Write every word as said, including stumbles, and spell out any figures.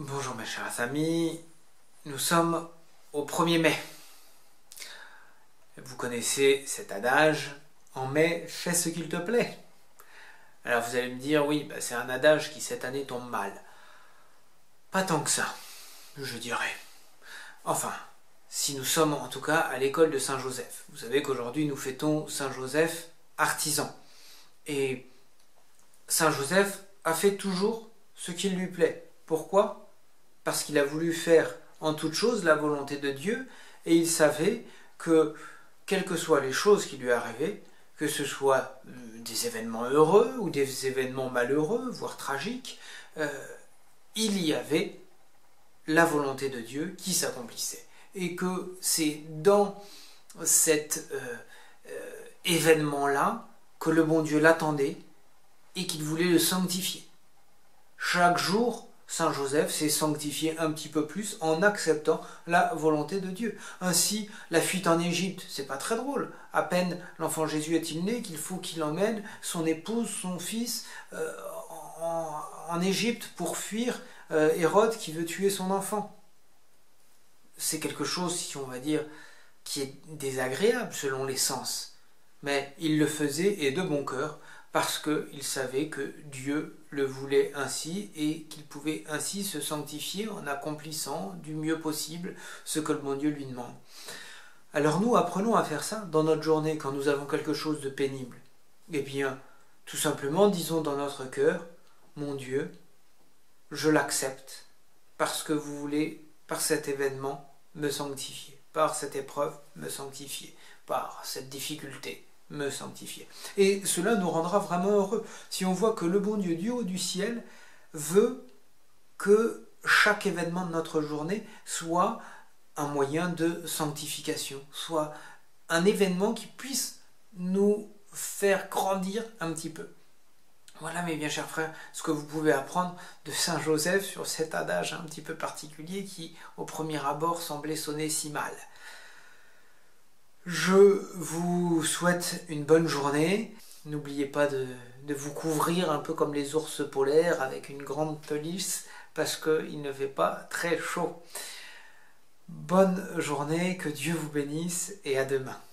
Bonjour mes chers amis, nous sommes au premier mai. Vous connaissez cet adage, en mai, fais ce qu'il te plaît. Alors vous allez me dire, oui, bah c'est un adage qui cette année tombe mal. Pas tant que ça, je dirais. Enfin, si nous sommes en tout cas à l'école de Saint-Joseph. Vous savez qu'aujourd'hui nous fêtons Saint-Joseph artisan. Et Saint-Joseph a fait toujours ce qui lui plaît. Pourquoi ? Parce qu'il a voulu faire en toute chose la volonté de Dieu, et il savait que, quelles que soient les choses qui lui arrivaient, que ce soit des événements heureux ou des événements malheureux, voire tragiques, euh, il y avait la volonté de Dieu qui s'accomplissait. Et que c'est dans cet euh, euh, événement-là que le bon Dieu l'attendait et qu'il voulait le sanctifier. Chaque jour, Saint Joseph s'est sanctifié un petit peu plus en acceptant la volonté de Dieu. Ainsi, la fuite en Égypte, c'est pas très drôle. À peine l'enfant Jésus est-il né qu'il faut qu'il emmène son épouse, son fils euh, en, en Égypte pour fuir euh, Hérode qui veut tuer son enfant. C'est quelque chose, si on va dire, qui est désagréable selon les sens. Mais il le faisait et de bon cœur, parce qu'il savait que Dieu le voulait ainsi et qu'il pouvait ainsi se sanctifier en accomplissant du mieux possible ce que le bon Dieu lui demande. Alors nous apprenons à faire ça dans notre journée quand nous avons quelque chose de pénible. Eh bien, tout simplement disons dans notre cœur, mon Dieu, je l'accepte parce que vous voulez, par cet événement, me sanctifier, par cette épreuve, me sanctifier, par cette difficulté, me sanctifier. Et cela nous rendra vraiment heureux si on voit que le bon Dieu du haut du ciel veut que chaque événement de notre journée soit un moyen de sanctification, soit un événement qui puisse nous faire grandir un petit peu. Voilà mes bien chers frères, ce que vous pouvez apprendre de Saint Joseph sur cet adage un petit peu particulier qui, au premier abord, semblait sonner si mal. Je vous souhaite une bonne journée. N'oubliez pas de, de vous couvrir un peu comme les ours polaires avec une grande pelisse parce qu'il ne fait pas très chaud. Bonne journée, que Dieu vous bénisse et à demain.